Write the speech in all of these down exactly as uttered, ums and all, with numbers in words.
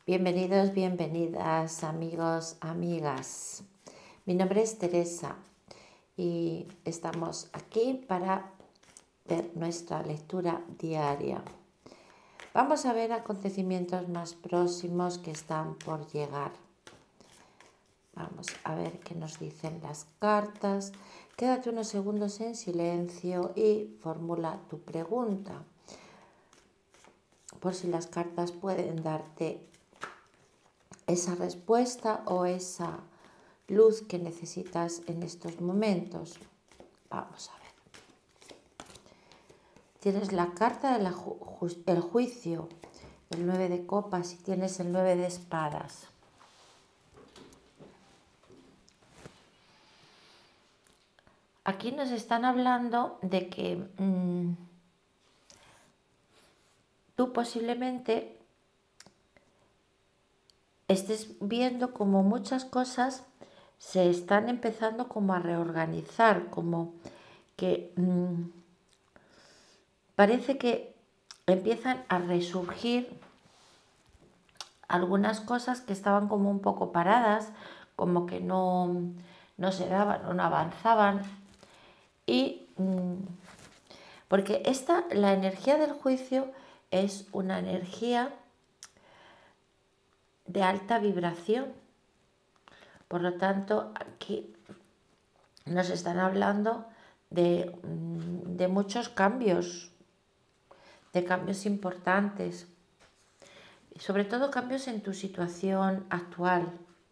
Bienvenidos, bienvenidas, amigos, amigas. Mi nombre es Teresa y estamos aquí para ver nuestra lectura diaria. Vamos a ver acontecimientos más próximos que están por llegar. Vamos a ver qué nos dicen las cartas. Quédate unos segundos en silencio y formula tu pregunta, por si las cartas pueden darte esa respuesta o esa luz que necesitas en estos momentos. Vamos a ver. Tienes la carta del ju el juicio, el nueve de copas y tienes el nueve de espadas. Aquí nos están hablando de que mmm, tú posiblemente estés viendo como muchas cosas se están empezando como a reorganizar, como que mmm, parece que empiezan a resurgir algunas cosas que estaban como un poco paradas, como que no, no se daban o no avanzaban. Y mmm, porque esta, la energía del juicio es una energía de alta vibración. Por lo tanto, aquí nos están hablando de, de muchos cambios, de cambios importantes, y sobre todo cambios en tu situación actual,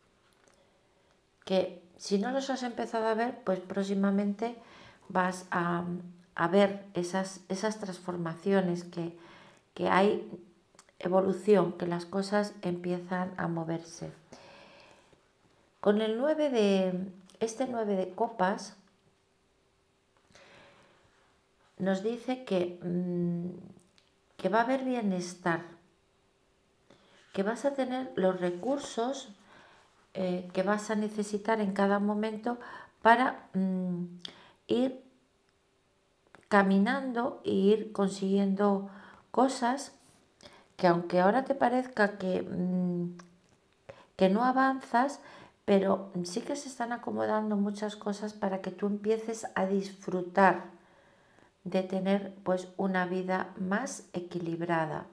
que si no los has empezado a ver, pues próximamente vas a, a ver esas, esas transformaciones, que, que hay evolución, que las cosas empiezan a moverse. Con el nueve de, este nueve de copas nos dice que, mmm, que va a haber bienestar, que vas a tener los recursos eh, que vas a necesitar en cada momento para mmm, ir caminando e ir consiguiendo cosas que, aunque ahora te parezca que, mmm, que no avanzas, pero sí que se están acomodando muchas cosas para que tú empieces a disfrutar de tener pues una vida más equilibrada.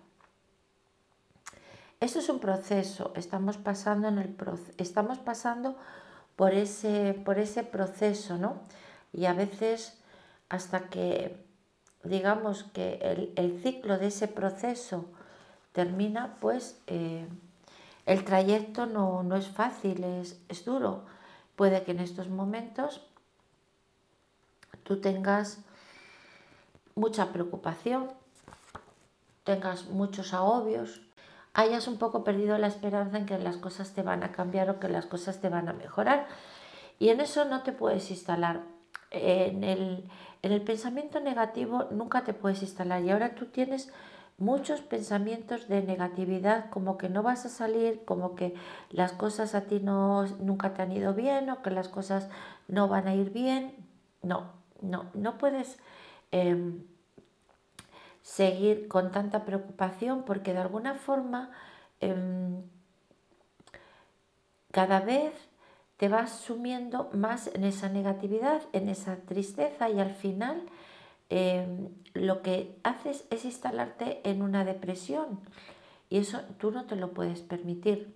Esto es un proceso, estamos pasando, en el proce estamos pasando por ese, por ese proceso, ¿no? Y a veces hasta que digamos que el, el ciclo de ese proceso termina, pues eh, el trayecto no, no es fácil, es, es duro. Puede que en estos momentos tú tengas mucha preocupación, tengas muchos agobios, hayas un poco perdido la esperanza en que las cosas te van a cambiar o que las cosas te van a mejorar. Y en eso no te puedes instalar. En el, en el pensamiento negativo nunca te puedes instalar. Y ahora tú tienes muchos pensamientos de negatividad, como que no vas a salir, como que las cosas a ti no, nunca te han ido bien o que las cosas no van a ir bien. No, no, no puedes eh, seguir con tanta preocupación, porque de alguna forma eh, cada vez te vas sumiendo más en esa negatividad, en esa tristeza, y al final eh, lo que haces es instalarte en una depresión, y eso tú no te lo puedes permitir.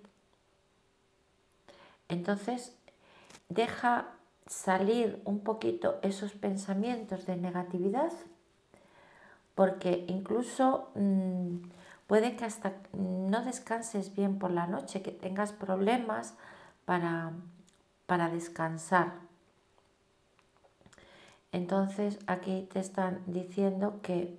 Entonces deja salir un poquito esos pensamientos de negatividad, porque incluso mmm, puede que hasta no descanses bien por la noche, que tengas problemas para, para descansar. Entonces aquí te están diciendo que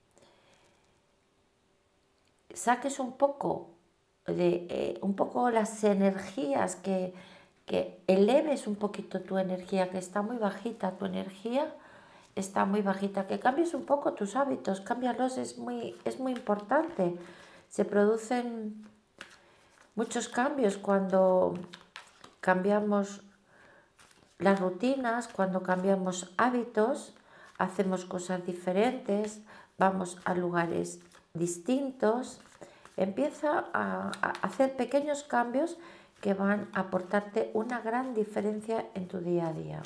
saques un poco de eh, un poco las energías, que, que eleves un poquito tu energía, que está muy bajita tu energía, está muy bajita, que cambies un poco tus hábitos, cámbialos, es muy, es muy importante. Se producen muchos cambios cuando cambiamos las rutinas, cuando cambiamos hábitos, hacemos cosas diferentes, vamos a lugares distintos, Empieza a, a hacer pequeños cambios que van a aportarte una gran diferencia en tu día a día.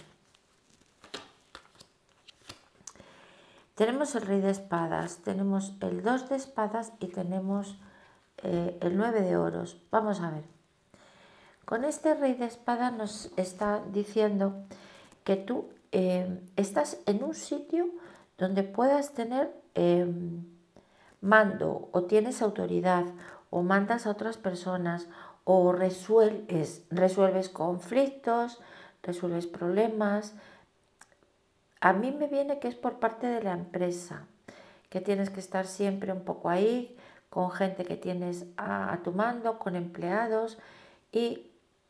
Tenemos el rey de espadas, tenemos el dos de espadas y tenemos eh, el nueve de oros. Vamos a ver. Con este rey de espadas nos está diciendo que tú eh, estás en un sitio donde puedas tener eh, mando o tienes autoridad o mandas a otras personas o resuelves, resuelves conflictos, resuelves problemas. A mí me viene que es por parte de la empresa, que tienes que estar siempre un poco ahí, con gente que tienes a, a tu mando, con empleados, y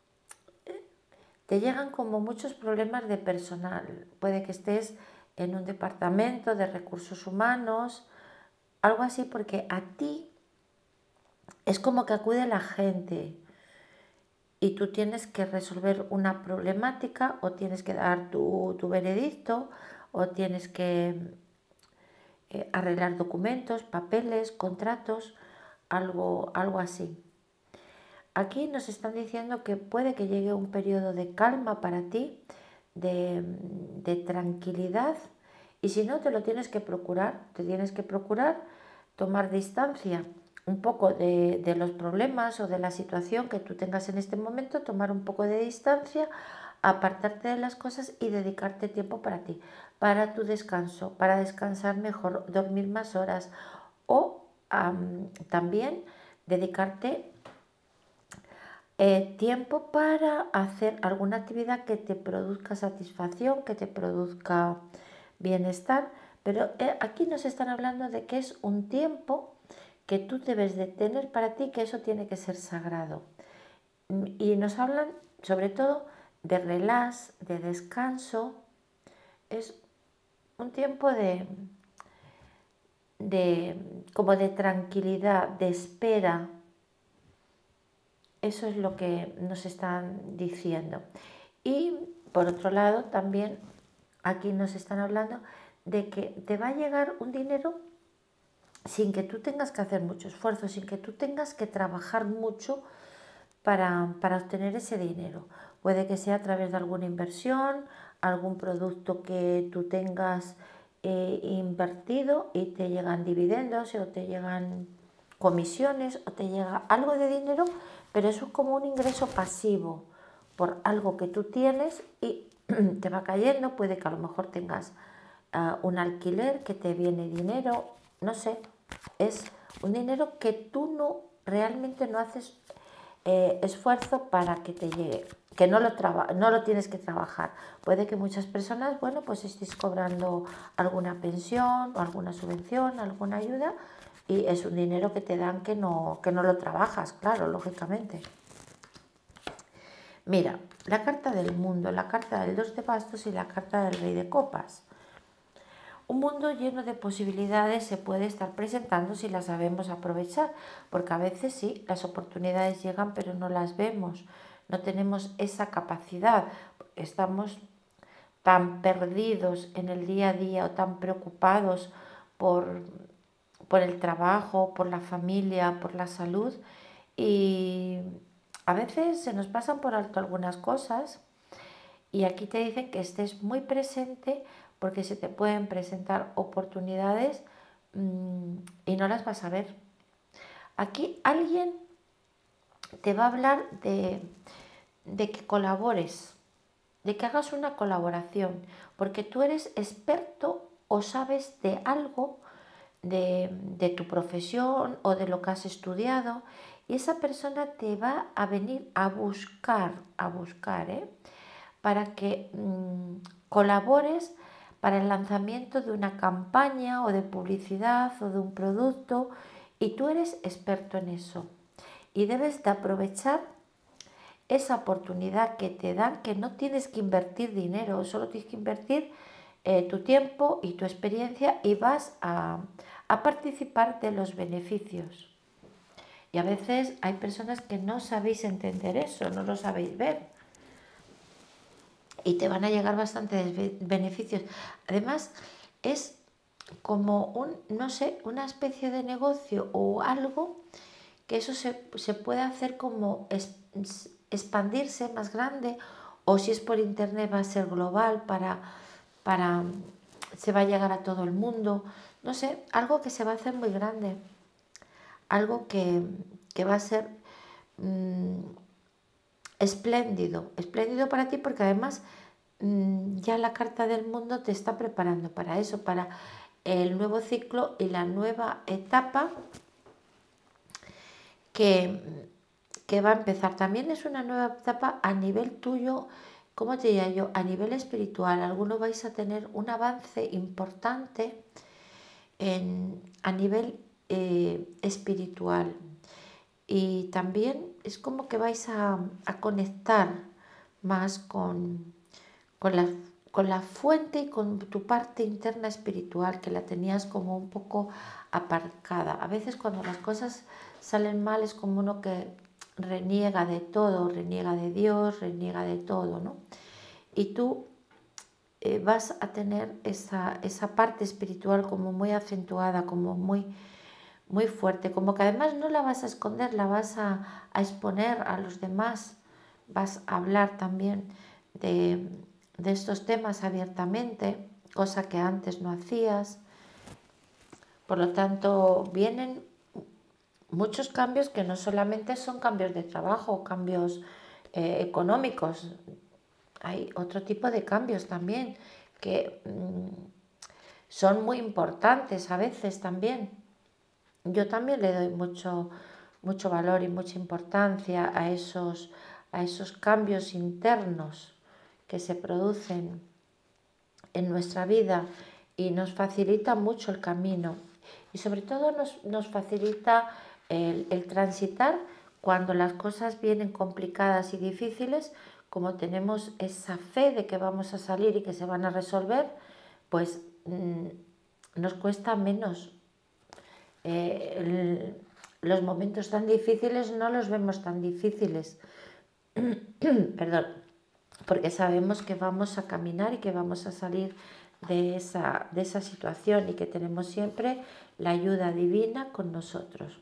te llegan como muchos problemas de personal. Puede que estés en un departamento de recursos humanos, algo así, porque a ti es como que acude la gente y tú tienes que resolver una problemática o tienes que dar tu, tu veredicto o tienes que eh, arreglar documentos, papeles, contratos, algo, algo así. Aquí nos están diciendo que puede que llegue un periodo de calma para ti, de, de tranquilidad, y si no, te lo tienes que procurar, te tienes que procurar tomar distancia un poco de, de los problemas o de la situación que tú tengas en este momento, tomar un poco de distancia, apartarte de las cosas y dedicarte tiempo para ti, para tu descanso, para descansar mejor, dormir más horas o um, también dedicarte Eh, tiempo para hacer alguna actividad que te produzca satisfacción, que te produzca bienestar, pero eh, aquí nos están hablando de que es un tiempo que tú debes de tener para ti, que eso tiene que ser sagrado. Y nos hablan sobre todo de relax, de descanso, es un tiempo de, de como de tranquilidad, de espera. Eso es lo que nos están diciendo. Y por otro lado, también aquí nos están hablando de que te va a llegar un dinero sin que tú tengas que hacer mucho esfuerzo, sin que tú tengas que trabajar mucho para, para obtener ese dinero. Puede que sea a través de alguna inversión, algún producto que tú tengas eh, invertido y te llegan dividendos o te llegan comisiones o te llega algo de dinero, pero eso es como un ingreso pasivo por algo que tú tienes y te va cayendo. Puede que a lo mejor tengas uh, un alquiler que te viene dinero, no sé, es un dinero que tú no realmente no haces eh, esfuerzo para que te llegue, que no lo, traba, no lo tienes que trabajar. Puede que muchas personas, bueno, pues estéis cobrando alguna pensión o alguna subvención, alguna ayuda, y es un dinero que te dan que no, que no lo trabajas, claro, lógicamente. Mira, la carta del mundo, la carta del dos de bastos y la carta del rey de copas. Un mundo lleno de posibilidades se puede estar presentando si las sabemos aprovechar, porque a veces sí, las oportunidades llegan pero no las vemos, no tenemos esa capacidad, estamos tan perdidos en el día a día o tan preocupados por, por el trabajo, por la familia, por la salud, y a veces se nos pasan por alto algunas cosas. Y aquí te dicen que estés muy presente porque se te pueden presentar oportunidades mmm, y no las vas a ver. Aquí alguien te va a hablar de, de que colabores, de que hagas una colaboración, porque tú eres experto o sabes de algo de, de tu profesión o de lo que has estudiado, y esa persona te va a venir a buscar, a buscar, ¿eh? para que mmm, colabores para el lanzamiento de una campaña o de publicidad o de un producto, y tú eres experto en eso y debes de aprovechar esa oportunidad que te dan, que no tienes que invertir dinero, solo tienes que invertir eh, tu tiempo y tu experiencia y vas a, a participar de los beneficios. Y a veces hay personas que no sabéis entender eso, no lo sabéis ver, y te van a llegar bastantes beneficios. Además, es como un, no sé, una especie de negocio o algo que eso se, se puede hacer como es, expandirse más grande, o si es por internet va a ser global, para, para se va a llegar a todo el mundo, no sé, algo que se va a hacer muy grande, algo que, que va a ser mmm, espléndido, espléndido para ti, porque además mmm, ya la carta del mundo te está preparando para eso, para el nuevo ciclo y la nueva etapa que, que va a empezar. También es una nueva etapa a nivel tuyo, ¿cómo te diría yo? A nivel espiritual. Algunos vais a tener un avance importante en, a nivel eh, espiritual. Y también es como que vais a, a conectar más con, con, la, con la fuente y con tu parte interna espiritual, que la tenías como un poco aparcada. A veces cuando las cosas salen mal es como uno que reniega de todo, reniega de Dios, reniega de todo, ¿no? Y tú eh, vas a tener esa, esa parte espiritual como muy acentuada, como muy, muy fuerte, como que además no la vas a esconder, la vas a, a exponer a los demás, vas a hablar también de, de estos temas abiertamente, cosa que antes no hacías. Por lo tanto, vienen muchos cambios que no solamente son cambios de trabajo, cambios eh, económicos, hay otro tipo de cambios también que mmm, son muy importantes a veces también. Yo también le doy mucho, mucho valor y mucha importancia a esos, a esos cambios internos que se producen en nuestra vida y nos facilita mucho el camino. Y sobre todo nos, nos facilita el, el transitar cuando las cosas vienen complicadas y difíciles, como tenemos esa fe de que vamos a salir y que se van a resolver, pues mmm, nos cuesta menos. Eh, el, los momentos tan difíciles no los vemos tan difíciles, perdón, porque sabemos que vamos a caminar y que vamos a salir de esa, de esa situación y que tenemos siempre la ayuda divina con nosotros.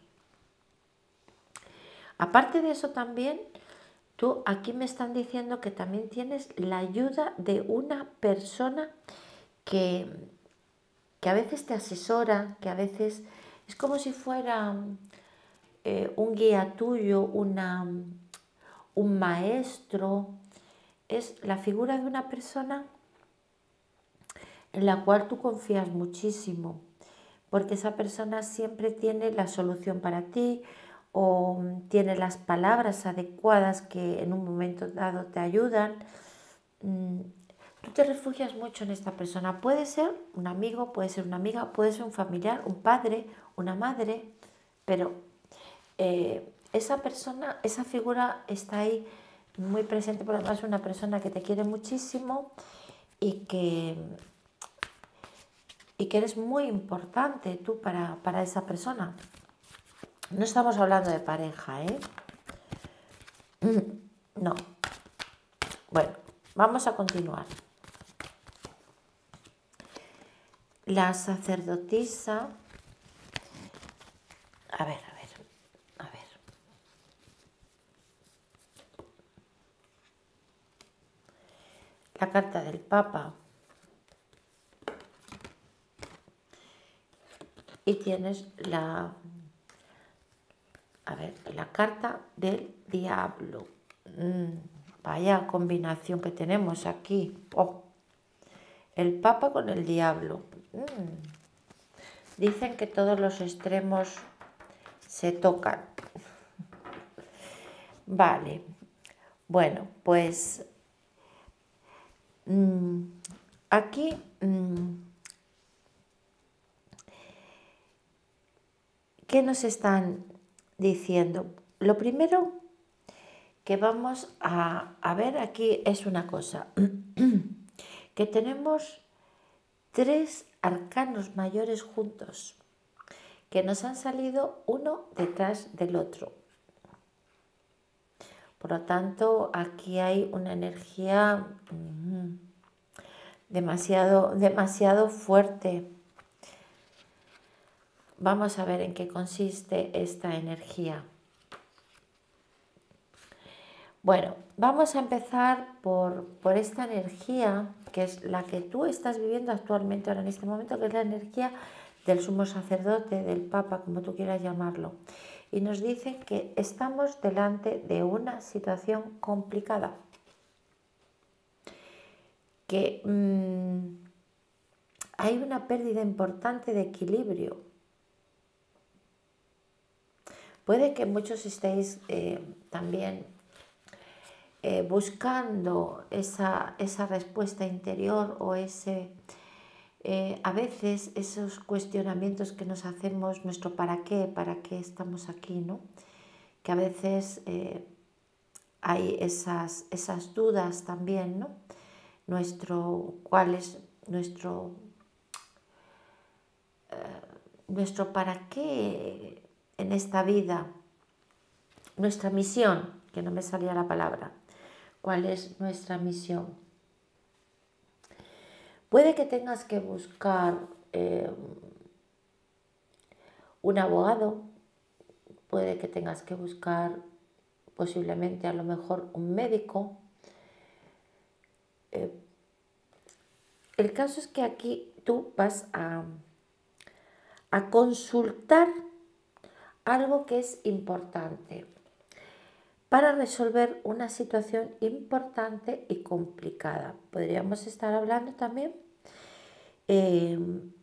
Aparte de eso también, tú aquí me están diciendo que también tienes la ayuda de una persona que, que a veces te asesora, que a veces es como si fuera eh, un guía tuyo, una, un maestro. Es la figura de una persona en la cual tú confías muchísimo, porque esa persona siempre tiene la solución para ti o tiene las palabras adecuadas que en un momento dado te ayudan. Tú te refugias mucho en esta persona. Puede ser un amigo, puede ser una amiga, puede ser un familiar, un padre, una madre, pero eh, esa persona, esa figura está ahí muy presente, por además es una persona que te quiere muchísimo y que, y que eres muy importante tú para, para esa persona. No estamos hablando de pareja, ¿eh? No. Bueno, vamos a continuar. La sacerdotisa, a ver, a ver, a ver. La carta del Papa. Y tienes la, a ver, la carta del diablo. Mm, vaya combinación que tenemos aquí. Oh, el Papa con el diablo. Mm. Dicen que todos los extremos se tocan. Vale. Bueno, pues mmm, aquí mmm, ¿qué nos están diciendo? Lo primero que vamos a, a ver aquí es una cosa, que tenemos tres arcanos mayores juntos, que nos han salido uno detrás del otro. Por lo tanto, aquí hay una energía mmm, demasiado, demasiado fuerte. Vamos a ver en qué consiste esta energía. Bueno, vamos a empezar por, por esta energía que es la que tú estás viviendo actualmente, ahora en este momento, que es la energía del sumo sacerdote, del papa, como tú quieras llamarlo. Y nos dice que estamos delante de una situación complicada, que mmm, hay una pérdida importante de equilibrio. Puede que muchos estéis eh, también eh, buscando esa, esa respuesta interior o ese, eh, a veces esos cuestionamientos que nos hacemos, nuestro para qué, para qué estamos aquí, ¿no? Que a veces eh, hay esas, esas dudas también, ¿no? Nuestro, cuál es nuestro, nuestro para qué en esta vida, nuestra misión, que no me salía la palabra, cuál es nuestra misión. Puede que tengas que buscar eh, un abogado, puede que tengas que buscar posiblemente a lo mejor un médico. Eh, el caso es que aquí tú vas a, a consultar algo que es importante para resolver una situación importante y complicada. Podríamos estar hablando también eh,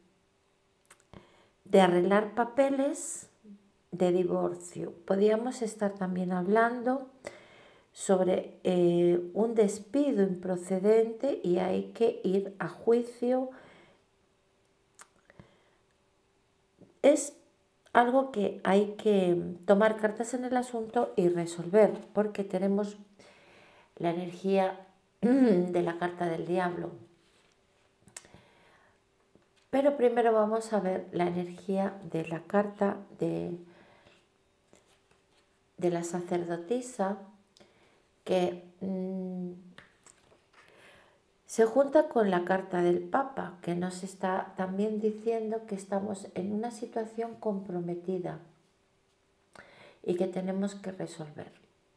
de arreglar papeles de divorcio. Podríamos estar también hablando sobre eh, un despido improcedente y hay que ir a juicio. Es algo que hay que tomar cartas en el asunto y resolver, porque tenemos la energía de la carta del diablo. Pero primero vamos a ver la energía de la carta de, de la sacerdotisa, que mmm, se junta con la carta del Papa, que nos está también diciendo que estamos en una situación comprometida y que tenemos que resolver.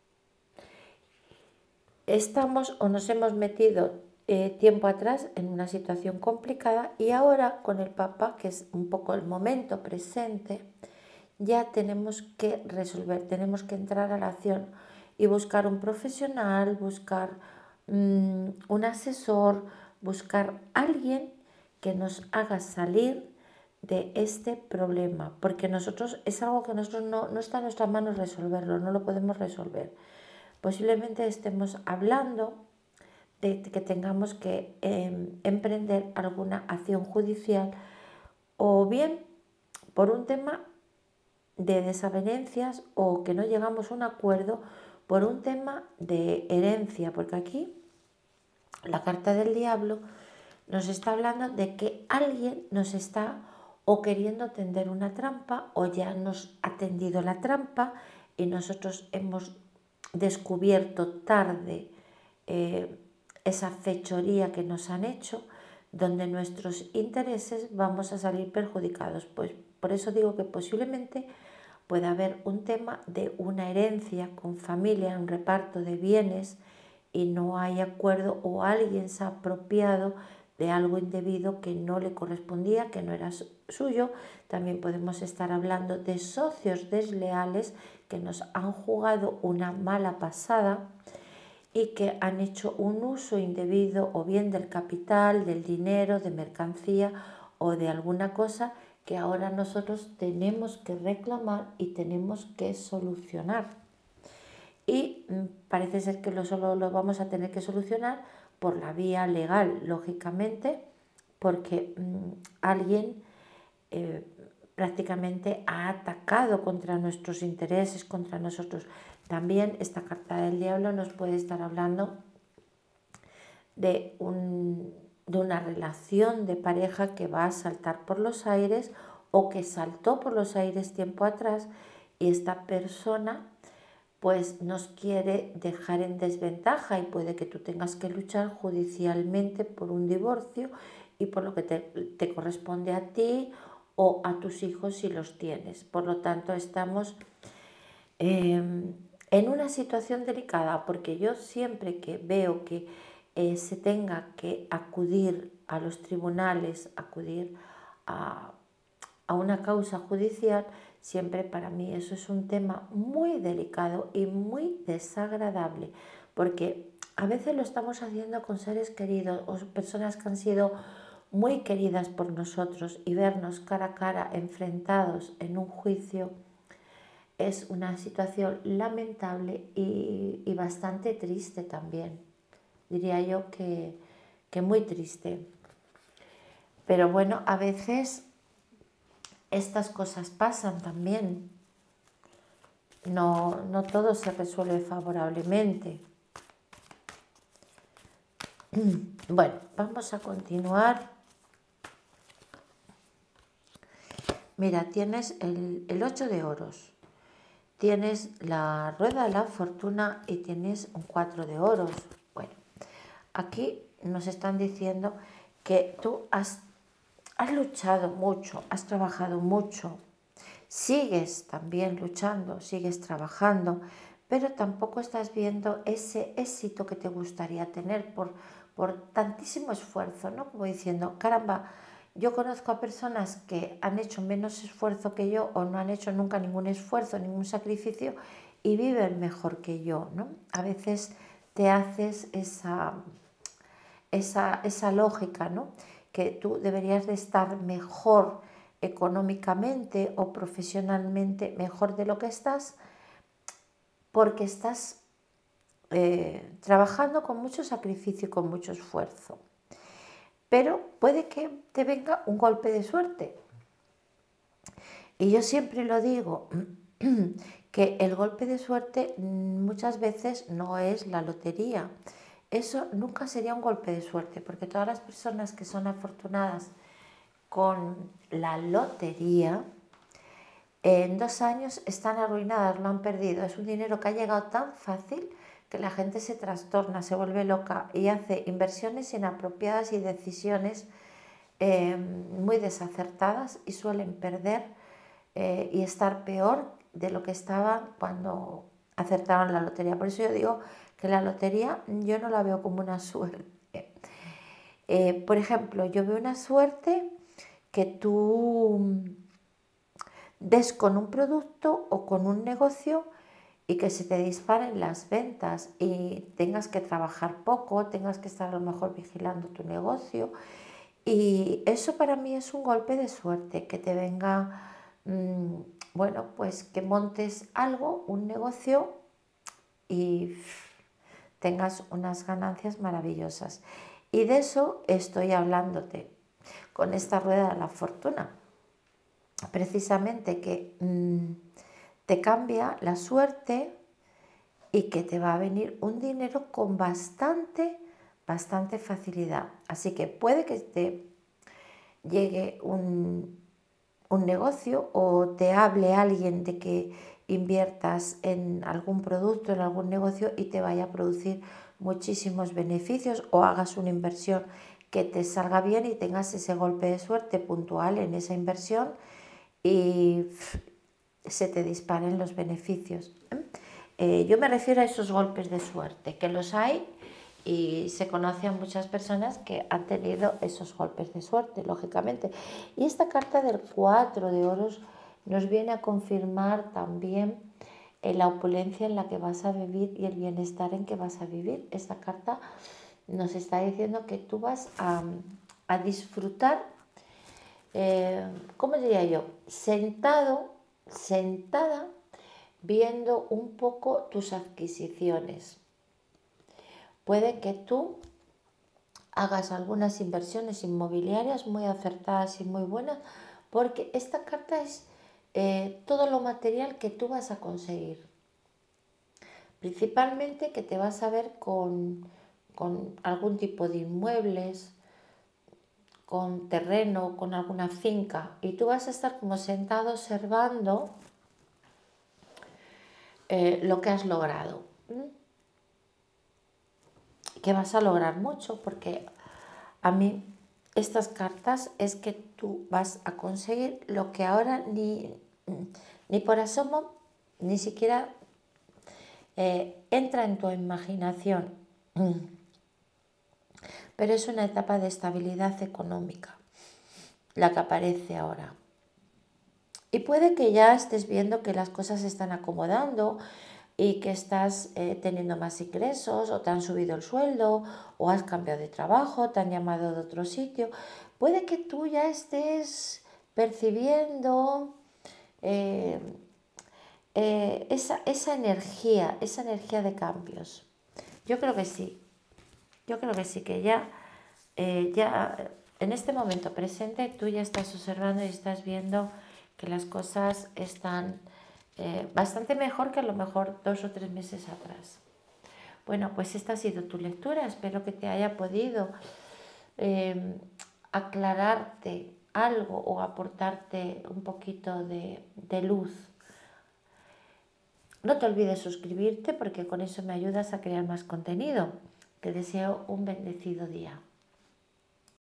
Estamos o nos hemos metido eh, tiempo atrás en una situación complicada y ahora con el Papa, que es un poco el momento presente, ya tenemos que resolver, tenemos que entrar a la acción y buscar un profesional, buscar mmm, un asesor, buscar alguien que nos haga salir de este problema, porque nosotros es algo que nosotros no, no está en nuestras manos resolverlo, no lo podemos resolver. Posiblemente estemos hablando de que tengamos que eh, emprender alguna acción judicial o bien por un tema de desavenencias o que no llegamos a un acuerdo por un tema de herencia, porque aquí la carta del diablo nos está hablando de que alguien nos está o queriendo tender una trampa o ya nos ha tendido la trampa y nosotros hemos descubierto tarde eh, esa fechoría que nos han hecho, donde nuestros intereses vamos a salir perjudicados. Pues por eso digo que posiblemente puede haber un tema de una herencia con familia, un reparto de bienes y no hay acuerdo o alguien se ha apropiado de algo indebido que no le correspondía, que no era suyo. También podemos estar hablando de socios desleales que nos han jugado una mala pasada y que han hecho un uso indebido o bien del capital, del dinero, de mercancía o de alguna cosa que ahora nosotros tenemos que reclamar y tenemos que solucionar. Y parece ser que lo solo lo vamos a tener que solucionar por la vía legal, lógicamente, porque mmm, alguien eh, prácticamente ha atacado contra nuestros intereses, contra nosotros. También esta carta del diablo nos puede estar hablando de, un, de una relación de pareja que va a saltar por los aires o que saltó por los aires tiempo atrás y esta persona pues nos quiere dejar en desventaja y puede que tú tengas que luchar judicialmente por un divorcio y por lo que te, te corresponde a ti o a tus hijos si los tienes. Por lo tanto, estamos eh, en una una situación delicada, porque yo siempre que veo que eh, se tenga que acudir a los tribunales, acudir a, a una causa judicial, siempre para mí eso es un tema muy delicado y muy desagradable, porque a veces lo estamos haciendo con seres queridos o personas que han sido muy queridas por nosotros, y vernos cara a cara enfrentados en un juicio es una situación lamentable y, y bastante triste también. Diría yo que, que muy triste. Pero bueno, a veces estas cosas pasan también. No, no todo se resuelve favorablemente. Bueno, vamos a continuar. Mira, tienes el, el ocho de oros. Tienes la rueda de la fortuna y tienes un cuatro de oros. Bueno, aquí nos están diciendo que tú has, has luchado mucho, has trabajado mucho, sigues también luchando, sigues trabajando, pero tampoco estás viendo ese éxito que te gustaría tener por, por tantísimo esfuerzo, ¿no? Como diciendo, caramba, yo conozco a personas que han hecho menos esfuerzo que yo o no han hecho nunca ningún esfuerzo, ningún sacrificio y viven mejor que yo, ¿no? A veces te haces esa, esa, esa lógica, ¿no? Que tú deberías de estar mejor económicamente o profesionalmente, mejor de lo que estás, porque estás eh, trabajando con mucho sacrificio y con mucho esfuerzo. Pero puede que te venga un golpe de suerte. Y yo siempre lo digo, que el golpe de suerte muchas veces no es la lotería. Eso nunca sería un golpe de suerte, porque todas las personas que son afortunadas con la lotería, en dos años están arruinadas, lo han perdido. Es un dinero que ha llegado tan fácil que la gente se trastorna, se vuelve loca y hace inversiones inapropiadas y decisiones eh, muy desacertadas, y suelen perder eh, y estar peor de lo que estaban cuando acertaron la lotería. Por eso yo digo que la lotería yo no la veo como una suerte. Eh, por ejemplo, yo veo una suerte que tú des con un producto o con un negocio y que se te disparen las ventas y tengas que trabajar poco, tengas que estar a lo mejor vigilando tu negocio. Y eso para mí es un golpe de suerte, que te venga, mmm, bueno, pues que montes algo, un negocio y tengas unas ganancias maravillosas. Y de eso estoy hablándote con esta rueda de la fortuna. Precisamente que mmm, te cambia la suerte y que te va a venir un dinero con bastante, bastante facilidad. Así que puede que te llegue un, un negocio o te hable alguien de que inviertas en algún producto, en algún negocio y te vaya a producir muchísimos beneficios, o hagas una inversión que te salga bien y tengas ese golpe de suerte puntual en esa inversión y se te disparen los beneficios. Eh, yo me refiero a esos golpes de suerte, que los hay y se conoce a muchas personas que han tenido esos golpes de suerte, lógicamente. Y esta carta del cuatro de oros nos viene a confirmar también eh, la opulencia en la que vas a vivir y el bienestar en que vas a vivir. Esta carta nos está diciendo que tú vas a, a disfrutar, eh, ¿cómo diría yo? Sentado, sentada, viendo un poco tus adquisiciones. Puede que tú hagas algunas inversiones inmobiliarias muy acertadas y muy buenas, porque esta carta es eh, todo lo material que tú vas a conseguir. Principalmente que te vas a ver con, con algún tipo de inmuebles, con terreno, con alguna finca, y tú vas a estar como sentado observando eh, lo que has logrado. Que vas a lograr mucho, porque a mí estas cartas es que tú vas a conseguir lo que ahora ni, ni por asomo, ni siquiera eh, entra en tu imaginación, pero es una etapa de estabilidad económica la que aparece ahora. Y puede que ya estés viendo que las cosas se están acomodando y que estás eh, teniendo más ingresos o te han subido el sueldo o has cambiado de trabajo, te han llamado de otro sitio. Puede que tú ya estés percibiendo eh, eh, esa, esa energía, esa energía de cambios. Yo creo que sí, yo creo que sí, que ya, eh, ya en este momento presente tú ya estás observando y estás viendo que las cosas están eh, bastante mejor que a lo mejor dos o tres meses atrás. Bueno, pues esta ha sido tu lectura, espero que te haya podido eh, aclararte algo o aportarte un poquito de, de luz. No te olvides suscribirte porque con eso me ayudas a crear más contenido. Te deseo un bendecido día.